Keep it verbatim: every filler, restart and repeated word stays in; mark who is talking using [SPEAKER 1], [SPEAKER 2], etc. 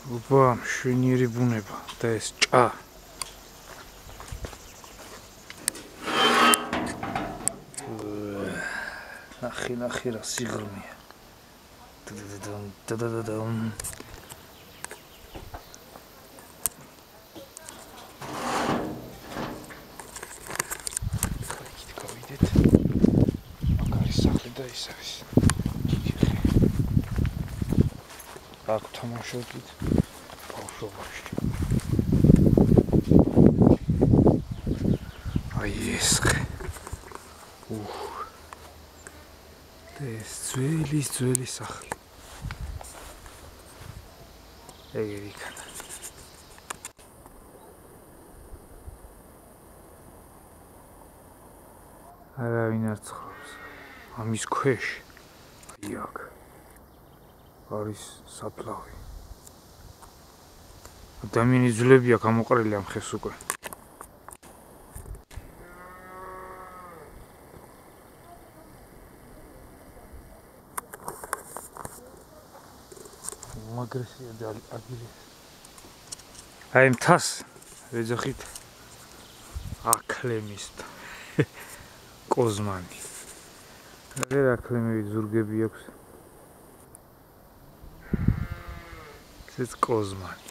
[SPEAKER 1] ოპა, მშვენიერი ბუნება და ეს ჭა. ნახე, ნახე რა სიღრმეა. დადადადამ, დადადადამ. იქით გავიდეთ. აქ არის სახლი და ის არის. აქ თამაშობდით ბავშვობაში. აი ეს ხე. უჰ. ეს ძველი ძველი სახლი. ეგ იქნება. არავინ არ ცხოვრობს. ამის ქვეშ. აი აქ. არის საფლავი. ადამიანის ძვლებია გამოყრილი ამ ხეს უკვე. აგრესია და აგილი. აი მთას ვეძახით აკლემის კოზმანი. რა აკლემები ზურგები აქვს. ეს კოზმანი.